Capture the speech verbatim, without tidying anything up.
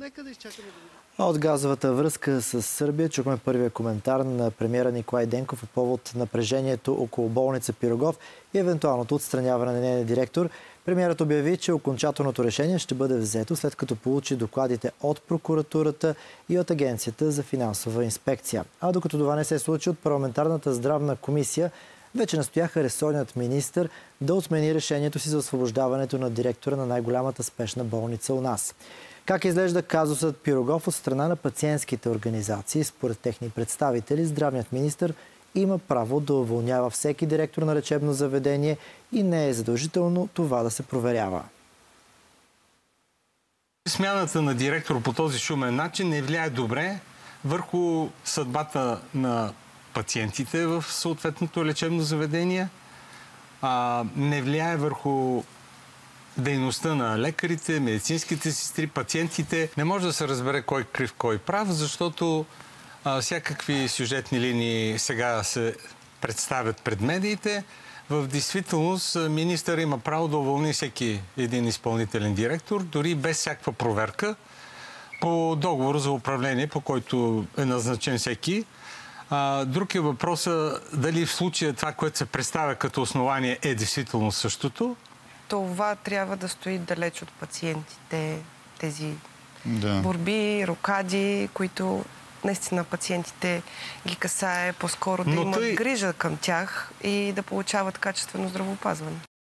нека да изчакаме да видим. От газовата връзка с Сърбия чухме първия коментар на премиера Николай Денков по повод напрежението около болница Пирогов и евентуалното отстраняване на нейния директор. Премиерът обяви, че окончателното решение ще бъде взето след като получи докладите от прокуратурата и от Агенцията за финансова инспекция. А докато това не се случи, от парламентарната здравна комисия вече настояха ресорният министър да отмени решението си за освобождаването на директора на най-голямата спешна болница у нас. Как изглежда казусът Пирогов от страна на пациентските организации? Според техни представители, здравният министър има право да уволнява всеки директор на лечебно заведение и не е задължително това да се проверява. Смяната на директор по този шумен начин не влияе добре върху съдбата на пациентите в съответното лечебно заведение, а не влияе върху дейността на лекарите, медицинските сестри, пациентите. Не може да се разбере кой крив, кой прав, защото а, всякакви сюжетни линии сега се представят пред медиите. В действителност министър има право да уволни всеки един изпълнителен директор, дори без всякаква проверка по договор за управление, по който е назначен всеки. А, друг е въпросът дали в случая това, което се представя като основание, е действително същото. Това трябва да стои далеч от пациентите, тези да. борби, рокади, които наистина пациентите ги касае по-скоро да Но имат тъй... грижа към тях и да получават качествено здравеопазване.